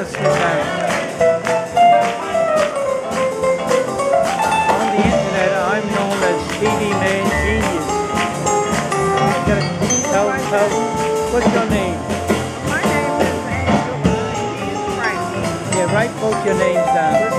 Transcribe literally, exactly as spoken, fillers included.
sit down. On the internet, I'm known as Speedy Man Genius. You gotta tell, tell, what's your name? My name is Angela. He is Frank. Yeah, write both your names down.